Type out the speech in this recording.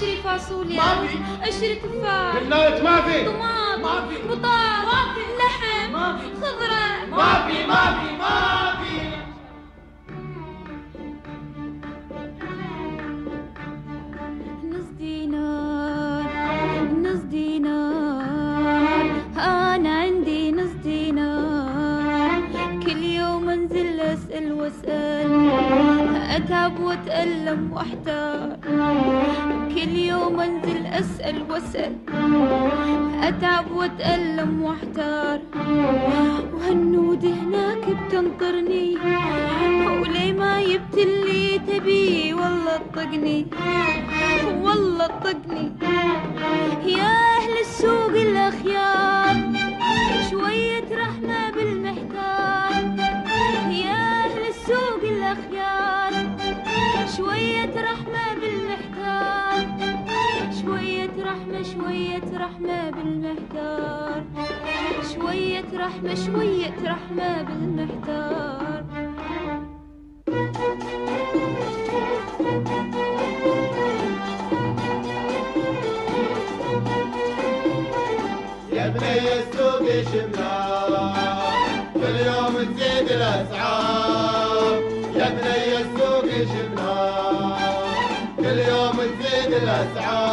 اشتري فاصوليا، ما في. اشتري تفاح، قلت ما في. طماط، ما في. بطاط، ما في. لحم، ما في. خضرة، ما في ما في ما في. نص دينار، نص دينار، أنا عندي نص دينار، كل يوم أنزل أسأل وأسأل، أتعب وأتألم وأحتار، كل يوم أنزل أسأل وأسأل، أتعب وأتألم وأحتار، وهالنود هناك بتنطرني، وليه ما يبتلي تبي والله تطقني، والله تطقني. يا أهل السوق الأخيار شوية رحمة بالمحتار، يا أهل السوق الأخيار شوية رحمة بالمحتار، شوية رحمة شوية رحمة بالمحتار، شوية رحمة شوية رحمة بالمحتار. يا بني السوق شمناه كل يوم تزيد الاسعار، يا بني السوق شمناه كل يوم تزيد الاسعار.